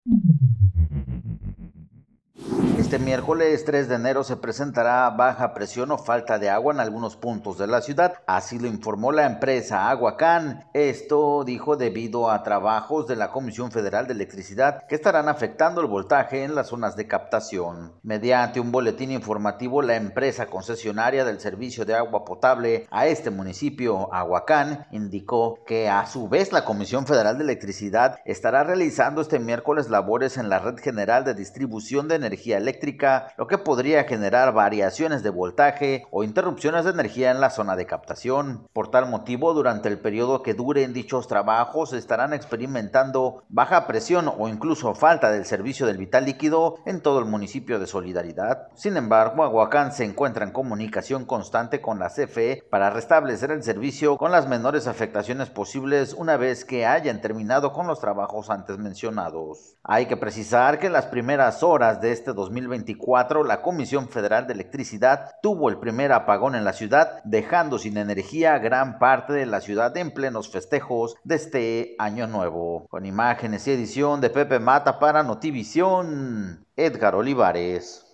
Este miércoles 3 de enero se presentará baja presión o falta de agua en algunos puntos de la ciudad, así lo informó la empresa Aguacán. Esto dijo debido a trabajos de la Comisión Federal de Electricidad que estarán afectando el voltaje en las zonas de captación. Mediante un boletín informativo, la empresa concesionaria del servicio de agua potable a este municipio, Aguacán, indicó que a su vez la Comisión Federal de Electricidad estará realizando este miércoles labores en la red general de distribución de energía eléctrica, lo que podría generar variaciones de voltaje o interrupciones de energía en la zona de captación. Por tal motivo, durante el periodo que duren dichos trabajos, estarán experimentando baja presión o incluso falta del servicio del vital líquido en todo el municipio de Solidaridad. Sin embargo, Aguacán se encuentra en comunicación constante con la CFE para restablecer el servicio con las menores afectaciones posibles una vez que hayan terminado con los trabajos antes mencionados. Hay que precisar que en las primeras horas de este 2024, la Comisión Federal de Electricidad tuvo el primer apagón en la ciudad, dejando sin energía gran parte de la ciudad en plenos festejos de este año nuevo. Con imágenes y edición de Pepe Mata para Notivisión, Edgar Olivares.